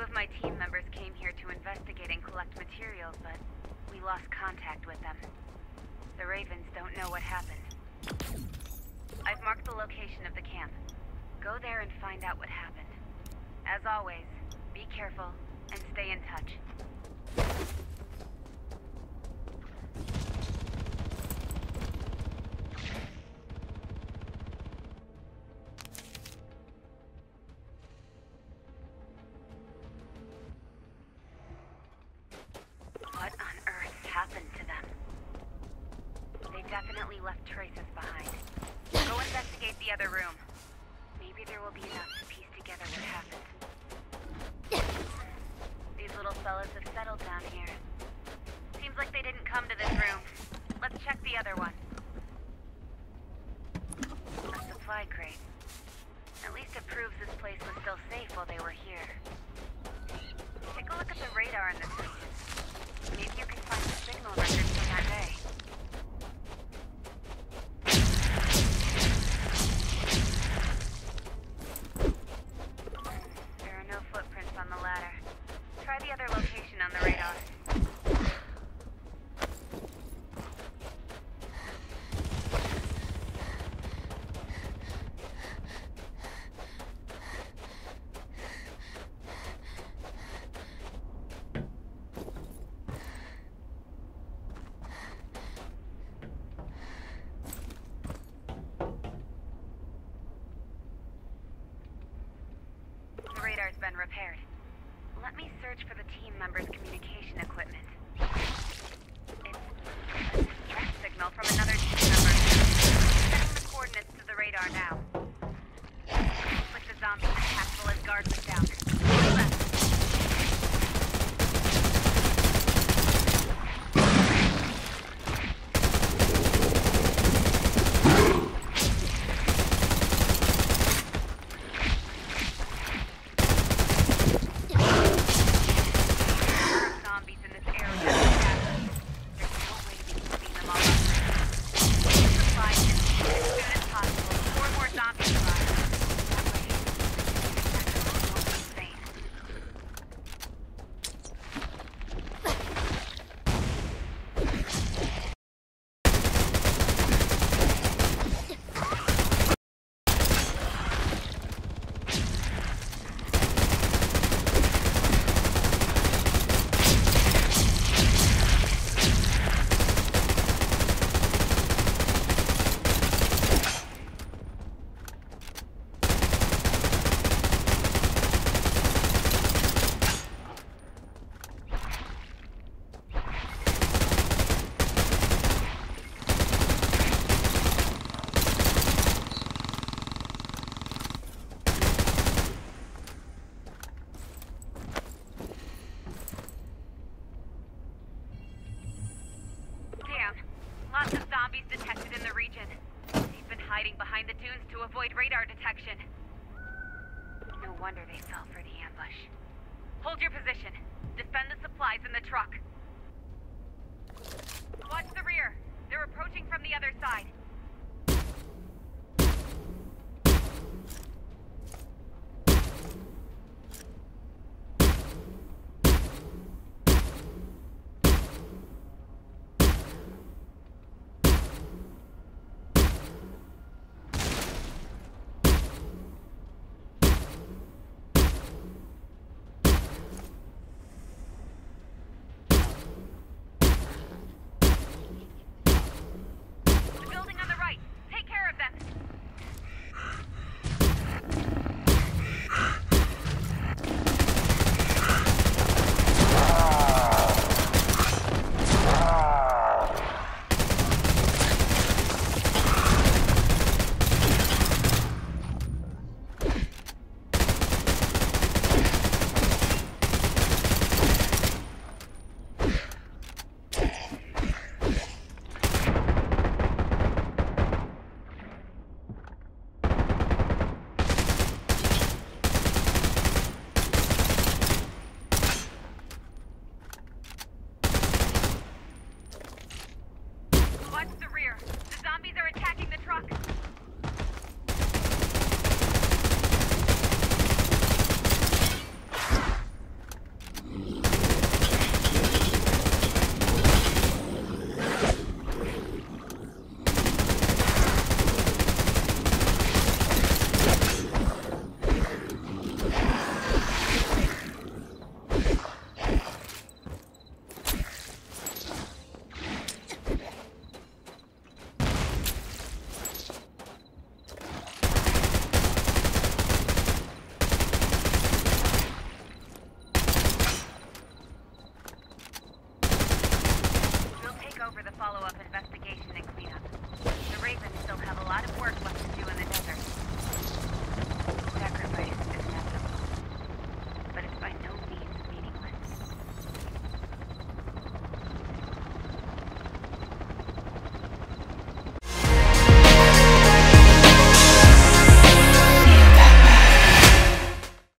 of my team members came here to investigate and collect materials, but we lost contact with them. The Ravens don't know what happened. I've marked the location of the camp. Go there and find out what happened. As always, be careful and stay in touch. What on earth happened to them? They definitely left traces behind. Go investigate the other room. Maybe there will be enough to piece together what happened. These little fellas have settled down here. Seems like they didn't come to this room. Let's check the other one. A supply crate. At least it proves this place was still safe while they were here. Take a look at the radar in this region. Maybe you can find the signal records from that day. There are no footprints on the ladder. Try the other location on the radar. The radar's been repaired. Let me search for the team members' communication equipment. It's a distress signal from another team member. Sending the coordinates to the radar now. Looks like the zombies attacked while his guard was down. Left. Lots of zombies detected in the region. They've been hiding behind the dunes to avoid radar detection. No wonder they fell for the ambush. Hold your position. Defend the supplies in the truck. Watch the rear. They're approaching from the other side.